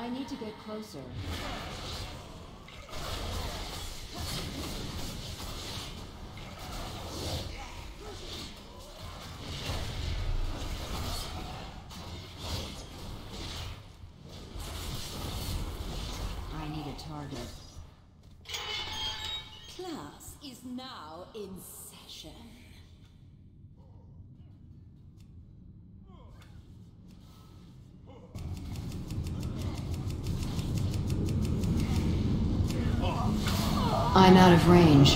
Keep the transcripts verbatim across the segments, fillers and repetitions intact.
I need to get closer. I need a target. Class is now in session. I'm out of range.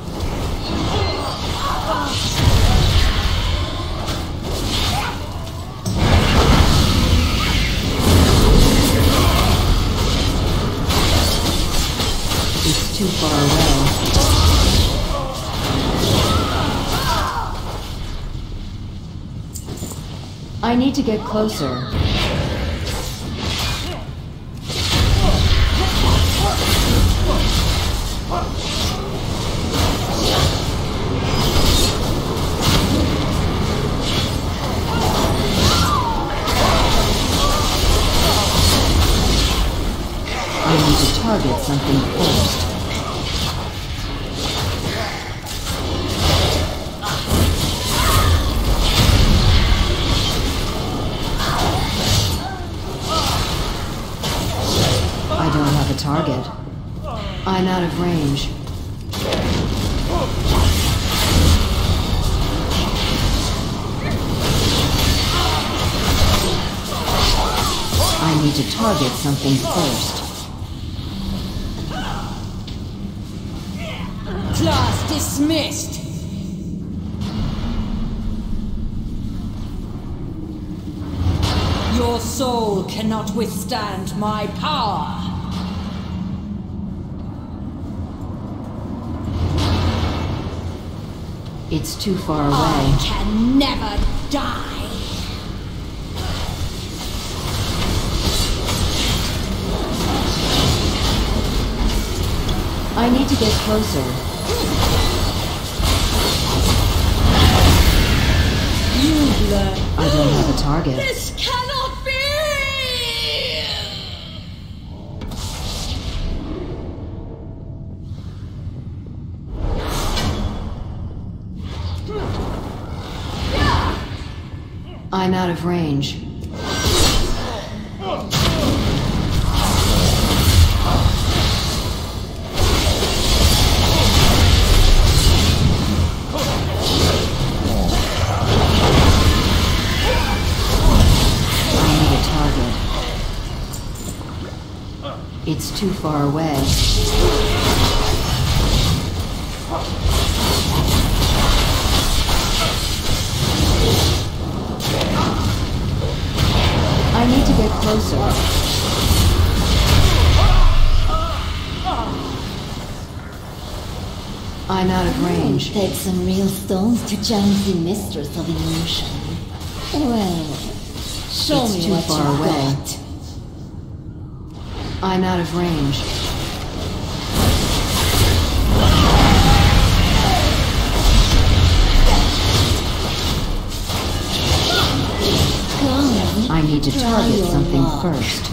It's too far away. I need to get closer. I need to target something first. I don't have a target. I'm out of range. I need to target something first. Class dismissed! Your soul cannot withstand my power! It's too far away. I can never die! I need to get closer. You've learned. I don't have a target. This cannot be! I'm out of range. It's too far away. I need to get closer. I'm out of range. Take some real stones to challenge the mistress of illusion. Well, show It's me too what far you away. got. I'm out of range. Come, I need to try target your something luck. first.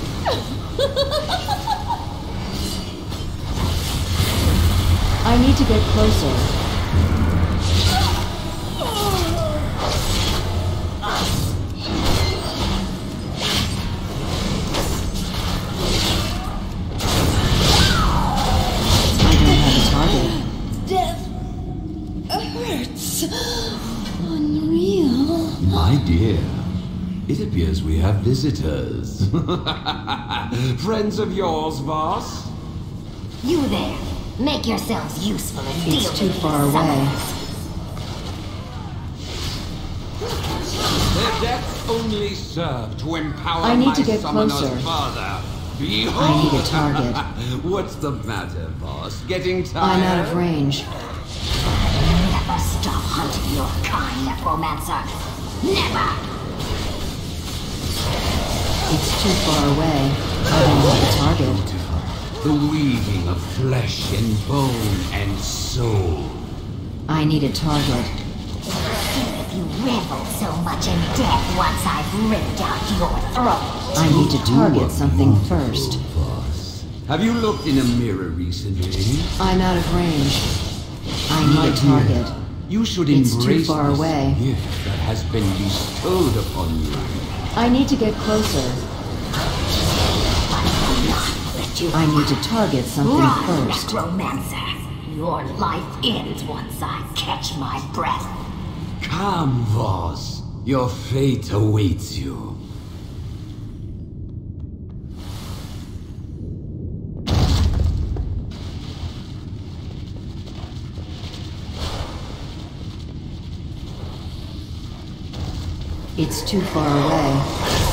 I need to get closer. Death hurts. Unreal. My dear, it appears we have visitors. Friends of yours, Voss? You there. Make yourselves useful and deal It's too with far these away. summons. Their deaths only serve to empower I need my to get summoners closer. further. Behold! I need a target. What's the matter, Voss? Getting tired? I'm out of range. Never stop hunting your kind, Necromancer. Never! It's too far away. I don't have a target. The weaving of flesh and bone and soul. I need a target. Feel it you revel so much in death once I've ripped out your throat. I need to target something first. Boss. Have you looked in a mirror recently? I'm out of range. I need a target. You should It's too embrace far this away. gift that has been bestowed upon you. I need to get closer. I need to target something Run, first. necromancer. Your life ends once I catch my breath. Come, Voss. Your fate awaits you. It's too far away.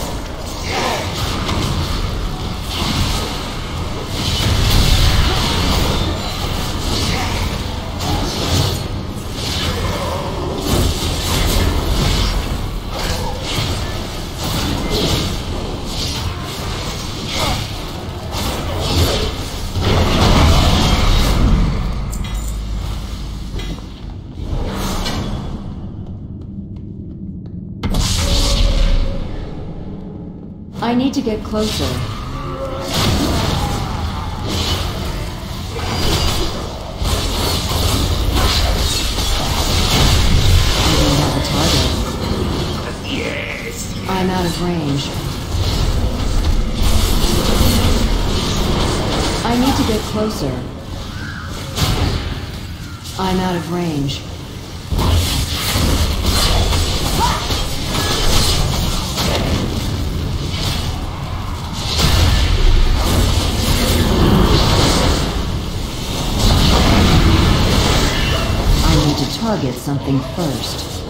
I need to get closer. I don't have a target. Yes! I'm out of range. I need to get closer. I'm out of range. To target something first.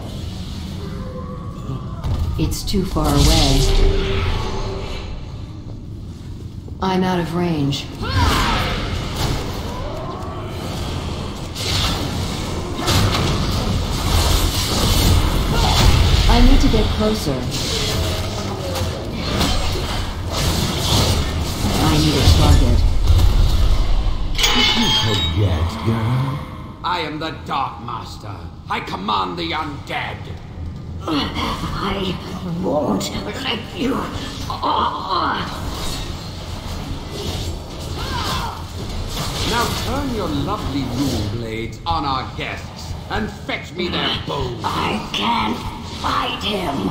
It's too far away. I'm out of range. I need to get closer. I need a target. Did you forget, girl? I am the Dark Master. I command the undead. I won't let you. Now turn your lovely rune blades on our guests and fetch me their bones. I can't fight him.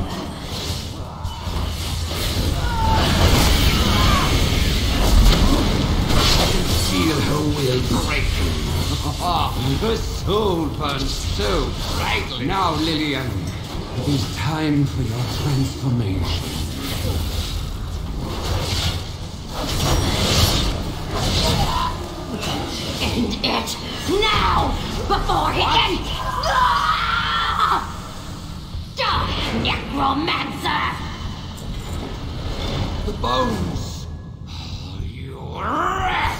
I can feel her will breaking. Her soul burns so brightly. Now, Lillian, it is time for your transformation. End it now, before he can. Die, necromancer! The bones. Oh, you rat!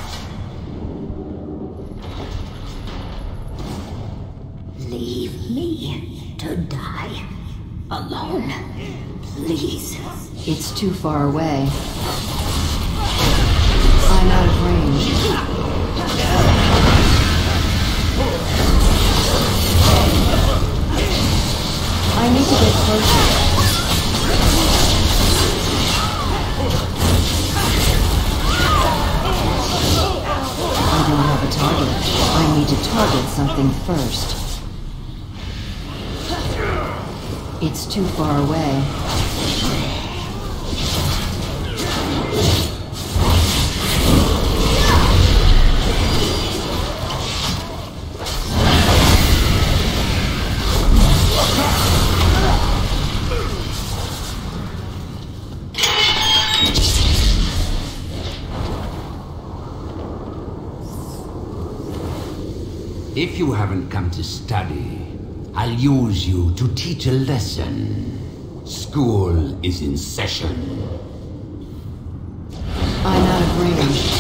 Leave me to die alone, please. It's too far away. I'm out of range. I need to get closer. I don't have a target. I need to target something first. It's too far away. If you haven't come to study, I'll use you to teach a lesson. School is in session. I'm out of range.